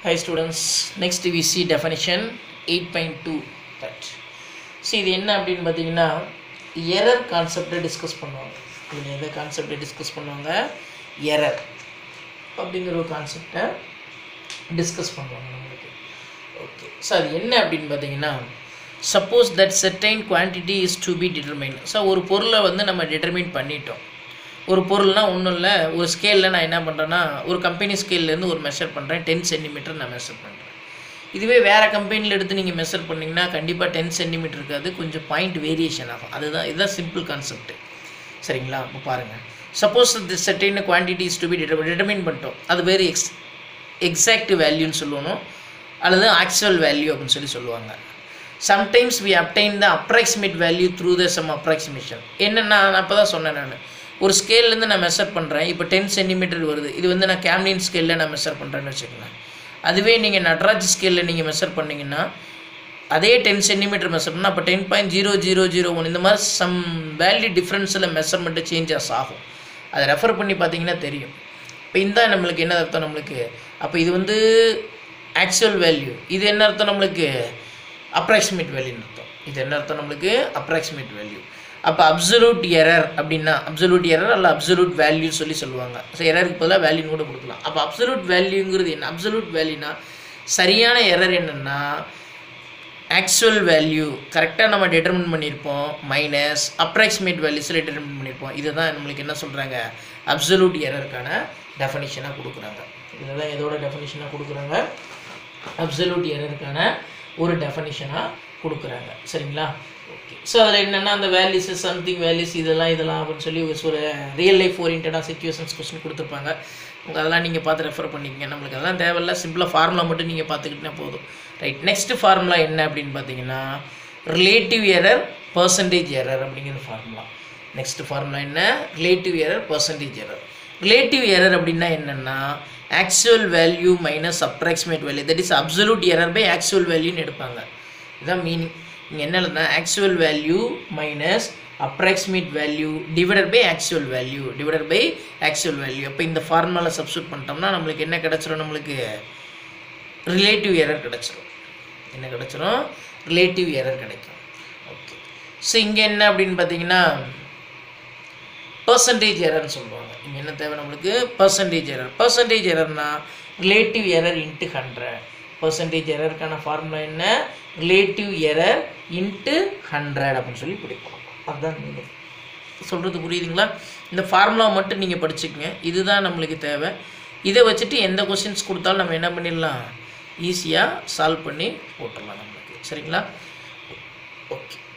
Hi students, next we see definition 8.2 that. See இது என்ன அப்படினு பாத்தீங்கன்னா error concept டிஸ்கஸ் பண்ணுவாங்க. இதுல எந்த கான்செப்ட் டிஸ்கஸ் பண்ணுவாங்க? error அப்படிங்கற ஒரு கான்செப்ட டிஸ்கஸ் பண்ணுவாங்க நமக்கு. ஓகே. சோ அது என்ன அப்படினு பாத்தீங்கன்னா suppose that certain quantity is to be determined. So ஒரு பொருளை வந்து நம்ம டிட்டர்மைன் பண்ணிட்டோம். ஒரு பொருள்னா ஒன்றும் இல்லை, ஒரு ஸ்கேலில் நான் என்ன பண்ணுறேன்னா ஒரு கம்பெனி ஸ்கேல்லேருந்து ஒரு மெஷர் பண்ணுறேன், 10 சென்டிமீட்டர் நான் மெஷர் பண்ணுறேன். இதுவே வேறு கம்பெனியில் எடுத்து நீங்கள் மெஷர் பண்ணிங்கன்னா கண்டிப்பாக 10 சென்டிமீட்டர் இருக்காது, கொஞ்சம் பாயிண்ட் வேரியேஷன் ஆகும். இதுதான் சிம்பிள் கான்செப்ட். சரிங்களா? இப்போ பாருங்கள், suppose the certain quantities to be determined பண்ணிட்டோம், அது வேறு எக்ஸாக்ட் வேல்யூன்னு சொல்லணும் அல்லது ஆக்சுவல் வேல்யூ அப்படின்னு சொல்லுவாங்க. Sometimes we obtain the approximate value through the sum approximation. என்னென்னா நான் அப்போ தான் சொன்னேன், நான் ஒரு ஸ்கேல்லேருந்து நான் மெஷர் பண்ணுறேன், இப்போ 10 சென்டிமீட்டர் வருது, இது வந்து நான் கேம்லின் ஸ்கேலில் நான் மெஷர் பண்ணுறேன்னு வச்சுக்கோங்க. அதுவே நீங்கள் நட்ராஜ் ஸ்கேலில் நீங்கள் மெஷர் பண்ணிங்கன்னா அதே 10 சென்டிமீட்டர் மெஷர் பண்ணால் அப்போ 10.0001 இந்த மாதிரி சம் வேல்யூ டிஃப்ரென்ஸில் மெஷர்மெண்ட்டு சேஞ்சஸ் ஆகும். அதை ரெஃபர் பண்ணி பார்த்தீங்கன்னா தெரியும். இப்போ இந்த நம்மளுக்கு என்ன அர்த்தம் நம்மளுக்கு, அப்போ இது வந்து ஆக்சுவல் வேல்யூ, இது என்ன அர்த்தம் நம்மளுக்கு அப்ராக்சிமேட் வேல்யூன்னு அர்த்தம். இது என்ன அர்த்தம் நம்மளுக்கு அப்ராக்சிமேட் வேல்யூ. அப்போ அப்சல்யூட் எரர் அப்படின்னா அப்சல்யூட் எரர் அல்ல அப்சல்யூட் வேல்யூ சொல்லுவாங்க. ஸோ எரருக்கு பதிலாக வேல்யூன்னு கூட கொடுக்கலாம். அப்போ அப்சல்யூட் வேல்யூங்கிறது என்ன? அப்சல்யூட் வேல்யூனா சரியான எரர் என்னென்னா ஆக்சுவல் வேல்யூ கரெக்டாக நம்ம டிட்டர்மின் பண்ணியிருப்போம் மைனஸ் அப்ராக்சிமேட் வேல்யூஸில் டிட்டர்மின் பண்ணியிருப்போம். இதை தான் நம்மளுக்கு என்ன சொல்கிறாங்க, அப்சல்யூட் எரருக்கான டெஃபனிஷனாக கொடுக்குறாங்க. இதை தான் எதோட டெஃபனிஷனாக கொடுக்குறாங்க, அப்சல்யூட் எரருக்கான ஒரு டெஃபனிஷனாக கொடுக்குறாங்க. சரிங்களா? ஓகே. ஸோ அதில் என்னென்னா அந்த வேல்யூஸு சம்திங் வேல்யூஸ் இதெல்லாம் அப்படின்னு சொல்லி ஒரு ரியல் லைஃப் ஓரியன்டாக சிச்சுவேஷன்ஸ் கொஸ்டின் கொடுத்துருப்பாங்க. அதெல்லாம் நீங்கள் பார்த்து ரெஃபர் பண்ணிக்கங்க. நம்மளுக்கு அதெல்லாம் தேவையில்ல, சிம்பிளாக ஃபார்முலா மட்டும் நீங்கள் பார்த்துக்கிட்டா போதும். ரைட். நெக்ஸ்ட் ஃபார்முலா என்ன அப்படின்னு பார்த்தீங்கன்னா ரிலேட்டிவ் எரர் பர்சன்டேஜ் எரர் அப்படிங்கிற ஃபார்முலா. நெக்ஸ்ட் ஃபார்முலா என்ன? Relative error percentage error. Relative error அப்படின்னா என்னென்னா actual value minus approximate value, that is absolute error by actual வேல்யூன்னு எடுப்பாங்க. இதுதான் மீனிங். இங்கே என்ன எழுதுனா actual value minus approximate value divided by actual value. அப்போ இந்த ஃபார்முலா சப்ஸ்டிட்யூட் பண்ணிட்டோம்னா நம்மளுக்கு என்ன கிடச்சிரும், நம்மளுக்கு ரிலேட்டிவ் எரர் கிடச்சிரும். என்ன கிடச்சிரும்? ரிலேட்டிவ் எரர் கிடைக்கும். ஓகே. ஸோ இங்கே என்ன அப்படின்னு பார்த்தீங்கன்னா பர்சன்டேஜ் எரர்னு சொல்லுவாங்க. இங்கே என்ன தேவை நம்மளுக்கு? பர்சன்டேஜ் எரர்னா ரிலேட்டிவ் எரர் இன்ட்டு 100. பர்சன்டேஜ் எரருக்கான ஃபார்முலா என்ன? ரிலேட்டிவ் எரர் இன்ட்டு 100 அப்படின்னு சொல்லி பிடிப்போம். அதுதான் நீங்கள் சொல்கிறது புரியுதுங்களா? இந்த ஃபார்முலா மட்டும் நீங்கள் படிச்சுக்கங்க, இதுதான் நம்மளுக்கு தேவை. இதை வச்சுட்டு எந்த கொஸ்டின்ஸ் கொடுத்தாலும் நம்ம என்ன பண்ணிடலாம், ஈஸியாக சால்வ் பண்ணி போட்டுடலாம் நம்மளுக்கு. சரிங்களா? ஓகே.